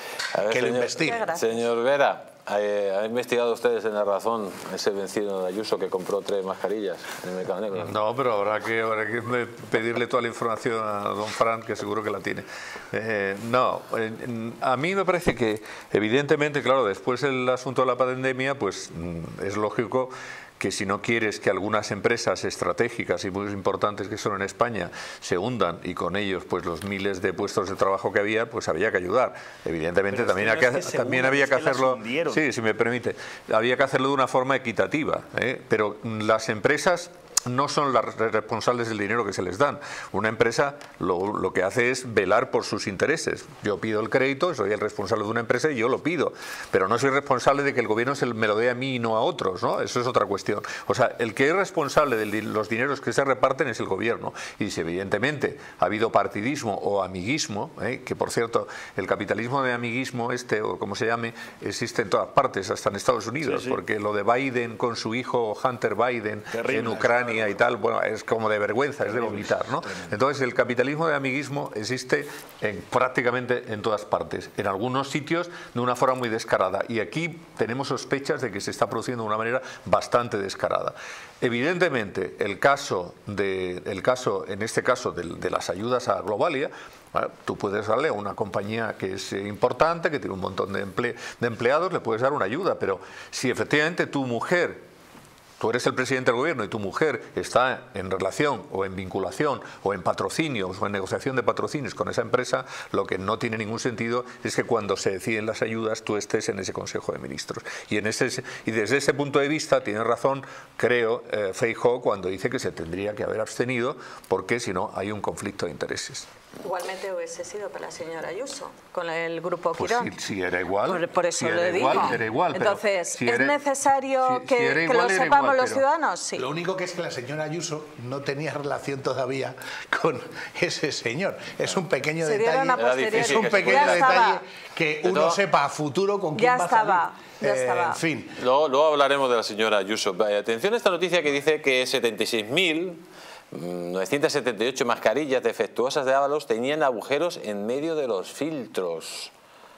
A ver, Que lo señor- investigue. Señor Vera, eh, ¿ha investigado ustedes en La Razón ese vencido de Ayuso que compró tres mascarillas en el mercado negro? No, pero habrá que, habrá que pedirle toda la información a don Fran, que seguro que la tiene. Eh, no, eh, a mí me parece que, evidentemente, claro, después el asunto de la pandemia, pues mm, es lógico que si no quieres que algunas empresas estratégicas y muy importantes que son en España se hundan y con ellos pues los miles de puestos de trabajo que había, pues había que ayudar. Evidentemente Pero es también, que hay no es que- que se también hundan, había es que que las hacerlo. hundieron. Sí, si me permite, había que hacerlo de una forma equitativa, ¿eh? Pero las empresas no son las responsables del dinero que se les dan. Una empresa lo, lo que hace es velar por sus intereses. Yo pido el crédito, soy el responsable de una empresa y yo lo pido, pero no soy responsable de que el gobierno se me lo dé a mí y no a otros, ¿no? Eso es otra cuestión. O sea, el que es responsable de los dineros que se reparten es el gobierno. Y si evidentemente ha habido partidismo o amiguismo, ¿eh? Que por cierto, el capitalismo de amiguismo este, o como se llame, existe en todas partes, hasta en Estados Unidos, Sí, sí. porque lo de Biden con su hijo Hunter Biden Terrible. en Ucrania y tal, bueno, es como de vergüenza, es de vomitar, ¿no? Entonces el capitalismo de amiguismo existe en, prácticamente en todas partes, en algunos sitios de una forma muy descarada, y aquí tenemos sospechas de que se está produciendo de una manera bastante descarada. Evidentemente, el caso, de, el caso en este caso de, de las ayudas a Globalia, bueno, tú puedes darle a una compañía que es eh, importante, que tiene un montón de, emple, de empleados, le puedes dar una ayuda, pero si efectivamente tu mujer, tú eres el presidente del gobierno y tu mujer está en relación o en vinculación o en patrocinios o en negociación de patrocinios con esa empresa, lo que no tiene ningún sentido es que cuando se deciden las ayudas tú estés en ese Consejo de Ministros. Y, en ese, y desde ese punto de vista tiene razón, creo, eh, Feijóo cuando dice que se tendría que haber abstenido porque si no hay un conflicto de intereses. Igualmente hubiese sido para la señora Ayuso, con el grupo Pues Quirón. si, si era igual, Por, por eso si lo era digo. igual, era igual, pero Entonces, si ¿es era- necesario si- que, si era que igual, lo era sepamos igual, los pero- ciudadanos? Sí. Lo único que es que la señora Ayuso no tenía relación todavía con ese señor. Es un pequeño Se dieron a detalle. posteriori. Es un Ya pequeño estaba. detalle que uno Pero- sepa a futuro con quién Ya va a estaba, salir. ya Eh, estaba. En fin. Luego, luego hablaremos de la señora Ayuso. Vaya, atención a esta noticia que dice que setenta y seis mil novecientas setenta y ocho mascarillas defectuosas de Ábalos tenían agujeros en medio de los filtros.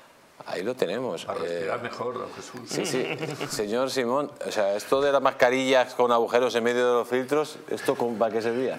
Ahí lo tenemos. Para Eh, respirar mejor, don Jesús. sí, sí. Señor Simón, o sea, esto de las mascarillas con agujeros en medio de los filtros, ¿esto con- para qué servía?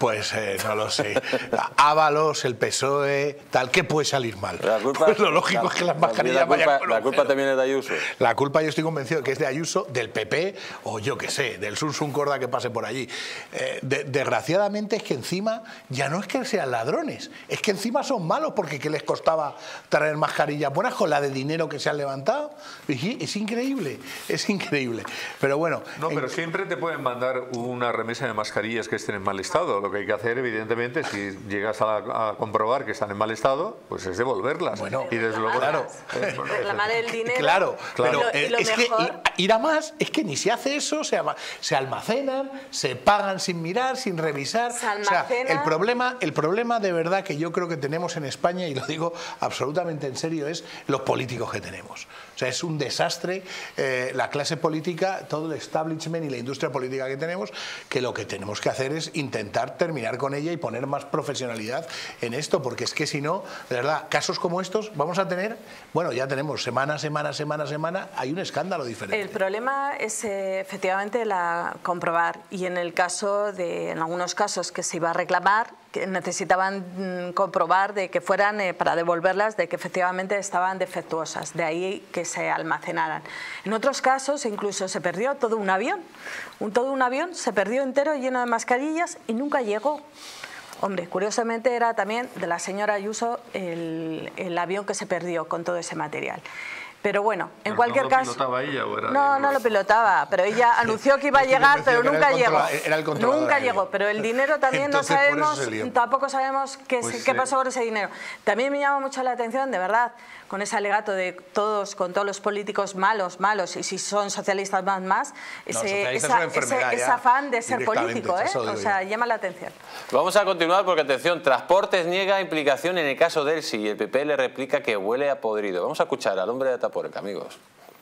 Pues eh, no lo sé. Ábalos, el P S O E, tal, ¿qué puede salir mal? La culpa, Pues lo lógico la, es que las la, mascarillas la culpa, vayan con la agujero. culpa también es de Ayuso. La culpa yo estoy convencido que es de Ayuso, del P P o yo qué sé, del Sunsun Corda que pase por allí. Eh, de, desgraciadamente es que encima ya no es que sean ladrones, es que encima son malos porque ¿qué les costaba traer mascarillas buenas con la de dinero que se han levantado? Es increíble, es increíble. Pero bueno... No, pero en... siempre te pueden mandar una remesa de mascarillas que estén en mal estado. Lo que hay que hacer, evidentemente, si llegas a, a comprobar que están en mal estado, pues es devolverlas. Bueno, y desde luego... claro. Reclamar el dinero. Claro, claro. pero y lo, y lo es mejor... que ir a más es que ni se hace eso, se, se almacenan, se pagan sin mirar, sin revisar. Se o sea, almacena... el problema, el problema de verdad que yo creo que tenemos en España, y lo digo absolutamente en serio, es los políticos que tenemos. O sea, es un desastre eh, la clase política, todo el establishment y la industria política que tenemos, que lo que tenemos que hacer es intentar terminar con ella y poner más profesionalidad en esto, porque es que si no, de verdad, casos como estos vamos a tener, bueno, ya tenemos semana, semana, semana, semana, hay un escándalo diferente. El problema es eh, efectivamente la comprobar, y en el caso de, en algunos casos que se iba a reclamar, que necesitaban mmm, comprobar de que fueran, eh, para devolverlas, de que efectivamente estaban defectuosas, de ahí que se almacenaran. En otros casos incluso se perdió todo un avión, un, todo un avión se perdió entero lleno de mascarillas y nunca llegó. Hombre, curiosamente era también de la señora Ayuso el, el avión que se perdió con todo ese material. Pero bueno, en ¿Pero cualquier no lo caso... pilotaba ella o era No, de- no lo pilotaba, pero ella anunció que iba a llegar, pero que era nunca el llegó. controla- era el controlador Nunca aéreo. llegó, pero el dinero también Entonces, no por eso sabemos, se lió. tampoco sabemos qué, Pues, qué eh, pasó con ese dinero. También me llama mucho la atención, de verdad, con ese alegato de todos, con todos los políticos malos, malos, y si son socialistas más, más, ese, socialistas es esa- una enfermedad ese, ese ya, afán de ser directamente, político, ¿eh? eso digo O sea, yo. llama la atención. Vamos a continuar porque, atención, Transportes niega implicación en el caso de Elsi y el P P le replica que huele a podrido. Vamos a escuchar al hombre de Atapuerca, amigos.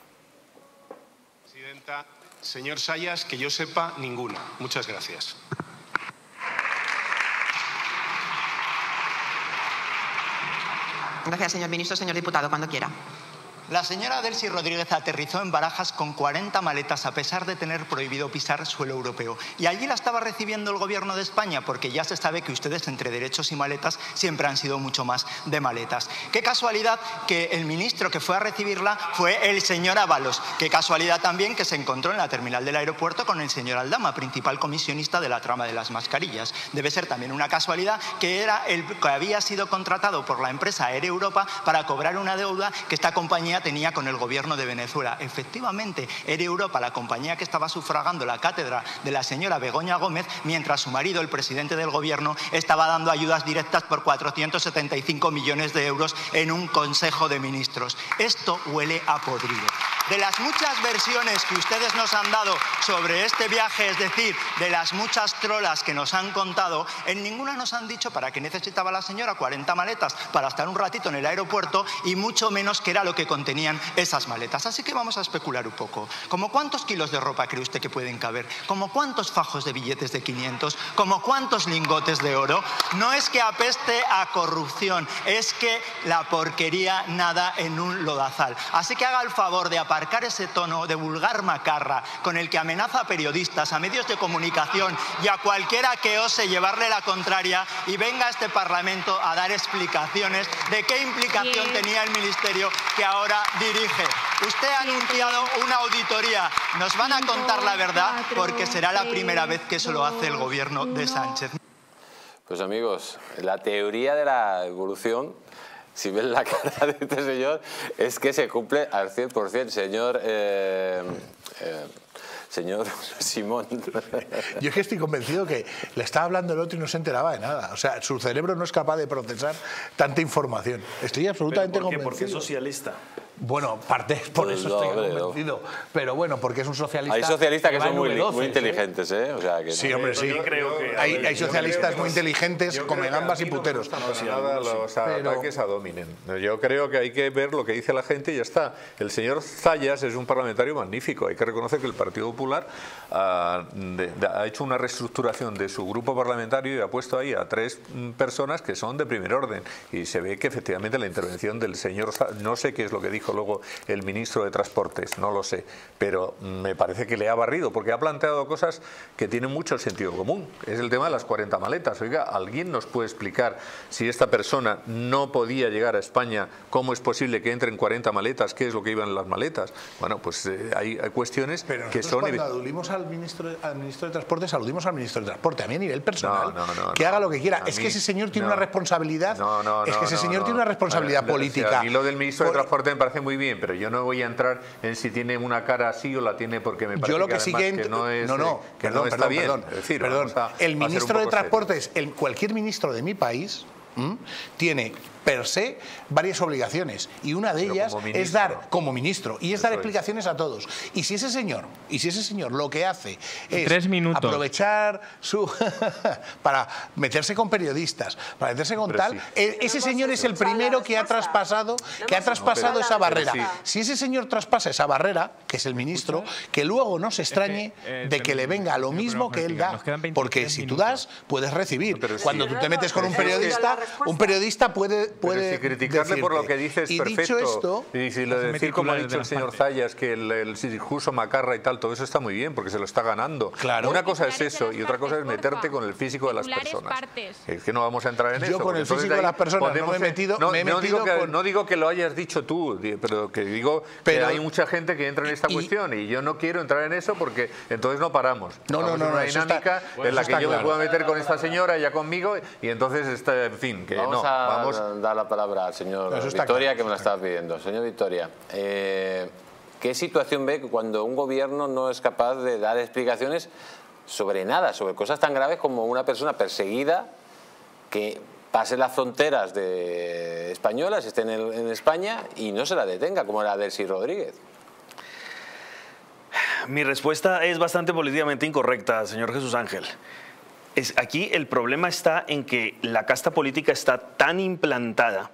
Presidenta, señor Sayas, que yo sepa, ninguna. Muchas gracias. Gracias, señor ministro. Señor diputado, cuando quiera. La señora Delcy Rodríguez aterrizó en Barajas con cuarenta maletas a pesar de tener prohibido pisar suelo europeo. Y allí la estaba recibiendo el gobierno de España, porque ya se sabe que ustedes entre derechos y maletas siempre han sido mucho más de maletas. Qué casualidad que el ministro que fue a recibirla fue el señor Ábalos. Qué casualidad también que se encontró en la terminal del aeropuerto con el señor Aldama, principal comisionista de la trama de las mascarillas. Debe ser también una casualidad que era el que había sido contratado por la empresa Air Europa para cobrar una deuda que esta compañía tenía con el gobierno de Venezuela. Efectivamente, Air Europa, la compañía que estaba sufragando la cátedra de la señora Begoña Gómez, mientras su marido, el presidente del gobierno, estaba dando ayudas directas por cuatrocientos setenta y cinco millones de euros en un consejo de ministros. Esto huele a podrido. De las muchas versiones que ustedes nos han dado sobre este viaje, es decir, de las muchas trolas que nos han contado, en ninguna nos han dicho para qué necesitaba la señora cuarenta maletas para estar un ratito en el aeropuerto y mucho menos qué era lo que contenían esas maletas. Así que vamos a especular un poco. ¿Cómo cuántos kilos de ropa cree usted que pueden caber? ¿Cómo cuántos fajos de billetes de quinientos? ¿Cómo cuántos lingotes de oro? No es que apeste a corrupción, es que la porquería nada en un lodazal. Así que haga el favor de aparcar ese tono de vulgar macarra con el que amenaza a periodistas, a medios de comunicación y a cualquiera que ose llevarle la contraria y venga a este Parlamento a dar explicaciones de qué implicación Bien. tenía el ministerio que ahora dirige. Usted ha anunciado una auditoría. ¿Nos van a contar la verdad? Porque será la primera vez que eso lo hace el gobierno de Sánchez. Pues amigos, la teoría de la evolución, si ven la cara de este señor, es que se cumple al cien por cien, señor... Eh, eh, Señor Simón. Yo es que estoy convencido que le estaba hablando el otro y no se enteraba de nada. O sea, su cerebro no es capaz de procesar tanta información. Estoy absolutamente ¿Pero por qué? convencido. Porque es socialista. Bueno, parte por Pues eso no, estoy hombre, convencido. Pero bueno, porque es un socialista. Hay socialistas que va son en muy, V doce, muy ¿eh? inteligentes, ¿eh? O sea, que Sí, no. hombre, sí. Yo creo que- Hay, yo hay socialistas creo muy que- inteligentes, yo come creo que gambas y aquí no puteros. me gustan para nada los Pero- ataques a Dominen. Yo creo que hay que ver lo que dice la gente y ya está. El señor Zayas es un parlamentario magnífico. Hay que reconocer que el Partido Popular ah, de- de- ha hecho una reestructuración de su grupo parlamentario y ha puesto ahí a tres mm, personas que son de primer orden. Y se ve que efectivamente la intervención del señor Zayas, no sé qué es lo que dijo puesto luego el ministro de Transportes, no lo sé, pero me parece que le ha barrido, porque ha planteado cosas que tienen mucho sentido común. Es el tema de las cuarenta maletas. Oiga, ¿alguien nos puede explicar si esta persona no podía llegar a España, cómo es posible que entren cuarenta maletas, qué es lo que iban en las maletas? Bueno, pues eh, hay, hay cuestiones pero que son... cuando aludimos al ministro, al ministro de Transportes, aludimos al ministro de Transporte, a mí a nivel personal, no, no, no, que no, haga lo que quiera. a Es mí, que ese señor tiene no, una responsabilidad, no, no, es que ese no, señor no. tiene una responsabilidad A ver, política. O sea, a mí lo del ministro de Por- Transporte me parece muy bien, pero yo no voy a entrar en si tiene una cara así o la tiene, porque me parece Yo lo que, que, sí además que, que no es, no, no, eh, que perdón, no está perdón, bien. perdón, Es decir, perdón. vamos a- a ser el un ministro de poco serios. Transportes, el, cualquier ministro de mi país, ¿m? tiene per se varias obligaciones y una de Pero ellas como es ministro. dar como ministro y es Eso dar es. explicaciones a todos. Y si ese señor y si ese señor lo que hace es Tres minutos. aprovechar su para meterse con periodistas, para meterse con Pero tal, sí. e- ese señor es el primero que ha traspasado que ha traspasado pero- esa barrera. pero sí. Si ese señor traspasa esa barrera, que es el ministro, que luego no se extrañe eh, de que le venga lo señor mismo que él da, Nos quedan porque veintitrés si tú minutos. das, puedes recibir. Pero sí. Cuando tú te metes con un Pero es que- periodista, un periodista puede, puede Pero si criticarle por lo decirte. que dice es y perfecto. dicho esto, y si lo Haceme decir, como ha titulares dicho de el las señor partes. Zayas, que el, el discurso macarra y tal, todo eso está muy bien, porque se lo está ganando. Claro. Una cosa es Titulares de eso las y otra cosa es partes, meterte porfa. con el físico de las Titulares personas. partes. Es que no vamos a entrar en Yo eso. con porque el entonces físico de ahí las personas no me he podemos- metido- No, me he no digo metido que, con- no digo que lo hayas dicho tú, di- pero que digo Pero- que hay mucha gente que entra en esta y- cuestión y yo no quiero entrar en eso porque entonces no paramos. No, no, Estamos no, en no, una eso está- dinámica bueno, en la eso que está yo me claro. puedo meter con esta señora, ella conmigo, y entonces, está, en fin, que Vamos no. a Vamos dar la palabra al señor Eso está Victoria, claro, que me la está estaba pidiendo. Señor Victoria, eh, ¿qué situación ve cuando un gobierno no es capaz de dar explicaciones sobre nada, sobre cosas tan graves como una persona perseguida que pase las fronteras de españolas, esté en, el- en España y no se la detenga, como era Delcy Rodríguez? Mi respuesta es bastante políticamente incorrecta, señor Jesús Ángel. Es, aquí el problema está en que la casta política está tan implantada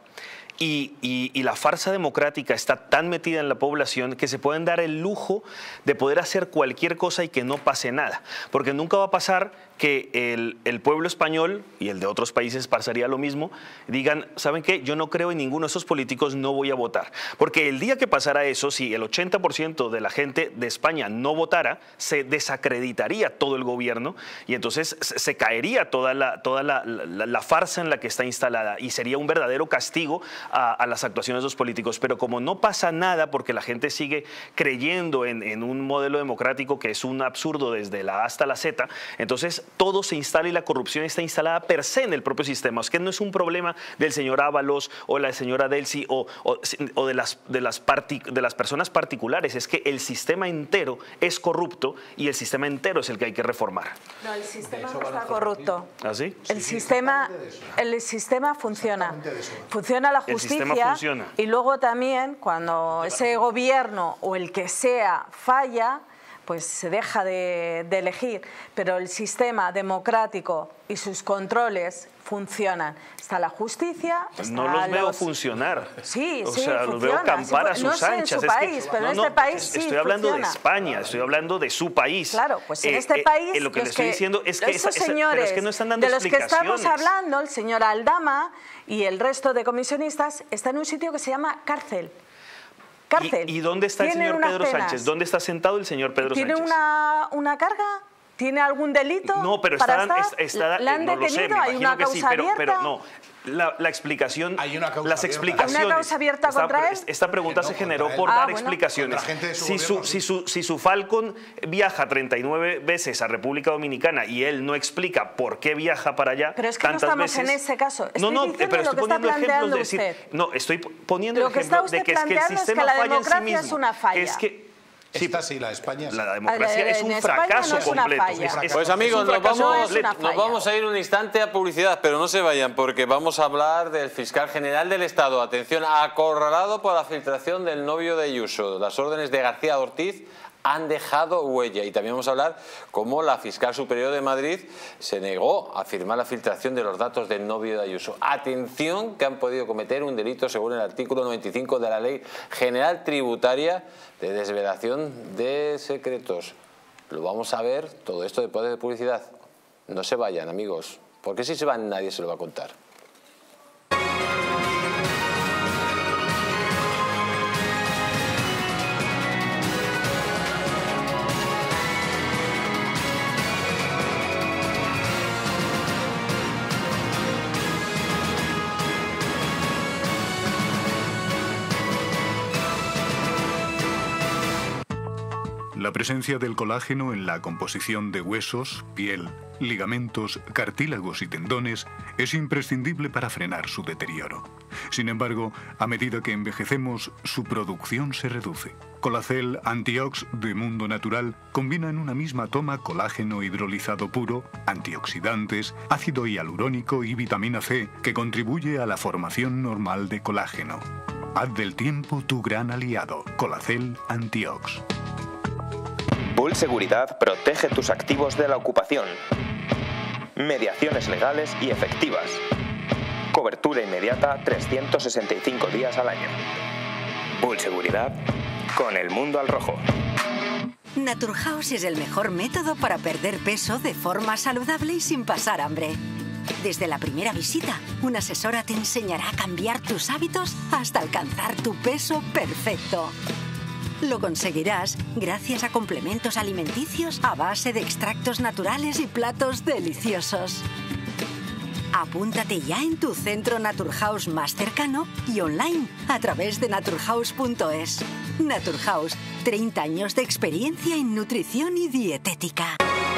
y, y- y la farsa democrática está tan metida en la población que se pueden dar el lujo de poder hacer cualquier cosa y que no pase nada. Porque nunca va a pasar que el, el pueblo español, y el de otros países pasaría lo mismo, digan, ¿saben qué? Yo no creo en ninguno de esos políticos, no voy a votar. Porque el día que pasara eso, si el ochenta por ciento de la gente de España no votara, se desacreditaría todo el gobierno y entonces se se caería toda la, toda la, la- la farsa en la que está instalada y sería un verdadero castigo a, a las actuaciones de los políticos. Pero como no pasa nada porque la gente sigue creyendo en, en un modelo democrático que es un absurdo desde la A hasta la Z, entonces todo se instala y la corrupción está instalada per se en el propio sistema. Es que no es un problema del señor Ábalos o la señora Delcy o, o- o de, las, de, las parti- de las personas particulares, es que el sistema entero es corrupto y el sistema entero es el que hay que reformar. No, el sistema no está corrupto. ¿Así? El sistema, el sistema funciona. Funciona la El sistema justicia funciona. y luego también cuando ese gobierno o el que sea falla, pues se deja de, de elegir. Pero el sistema democrático y sus controles funcionan. Está la justicia, está No los veo los- funcionar. Sí, o sí, sea, los veo funciona. campar Sí, a sus no sé en anchas. su Es que- país, pero en no, este no, país sí Estoy hablando funciona. de España, estoy hablando de su país. Claro, pues en Eh, este eh, país, eh, lo que le los estoy diciendo es que, esos esa- esa- señores pero es que no están dando de los que estamos explicaciones. hablando, el señor Aldama y el resto de comisionistas, están en un sitio que se llama cárcel. Cárcel. ¿Y, y dónde está el Tienen señor unas Pedro penas. Sánchez? ¿Dónde está sentado el señor Pedro ¿Tiene Sánchez? una, una carga? ¿Tiene algún delito? No, pero para está, estar? está, ¿Le han no lo sé, detenido? me ¿Hay imagino una que sí, causa pero, pero abierta? no. La, la explicación, Hay una causa las abierta. explicaciones. ¿Hay una causa abierta esta, contra él? Esta pregunta No, se generó contra él. por Ah, dar bueno. explicaciones. Contra gente de su Si su, gobierno, si, sí. su, si su Falcon viaja treinta y nueve veces a República Dominicana y él no explica por qué viaja para allá Pero es que no tantas estamos veces, en ese caso. Estoy no, no, diciendo pero lo estoy que está poniendo ejemplos planteando de decir, usted. no, estoy poniendo Lo el que está ejemplo de usted que es que el planteando es que sistema la falla en sí democracia es mismo. una falla. Que es que sí, Esta sí, la de España. sí. la democracia En es un España fracaso no es una completo. falla. Es- es- Pues es amigos, un nos fracaso vamos, No es una nos falla. vamos a ir un instante a publicidad, pero no se vayan porque vamos a hablar del fiscal general del Estado. Atención, acorralado por la filtración del novio de Ayuso. Las órdenes de García Ortiz han dejado huella y también vamos a hablar cómo la fiscal superior de Madrid se negó a firmar la filtración de los datos del novio de Ayuso. Atención, que han podido cometer un delito según el artículo noventa y cinco de la Ley General Tributaria de desvelación de secretos. Lo vamos a ver, todo esto después de publicidad. No se vayan, amigos, porque si se van nadie se lo va a contar. La presencia del colágeno en la composición de huesos, piel, ligamentos, cartílagos y tendones es imprescindible para frenar su deterioro. Sin embargo, a medida que envejecemos, su producción se reduce. Colacel Antiox de Mundo Natural combina en una misma toma colágeno hidrolizado puro, antioxidantes, ácido hialurónico y vitamina C, que contribuye a la formación normal de colágeno. Haz del tiempo tu gran aliado. Colacel Antiox. Bull Seguridad protege tus activos de la ocupación. Mediaciones legales y efectivas. Cobertura inmediata trescientos sesenta y cinco días al año. Bull Seguridad con el mundo al rojo. Naturhaus es el mejor método para perder peso de forma saludable y sin pasar hambre. Desde la primera visita, una asesora te enseñará a cambiar tus hábitos hasta alcanzar tu peso perfecto. Lo conseguirás gracias a complementos alimenticios a base de extractos naturales y platos deliciosos. Apúntate ya en tu centro Naturhaus más cercano y online a través de naturhaus punto es. Naturhaus, treinta años de experiencia en nutrición y dietética.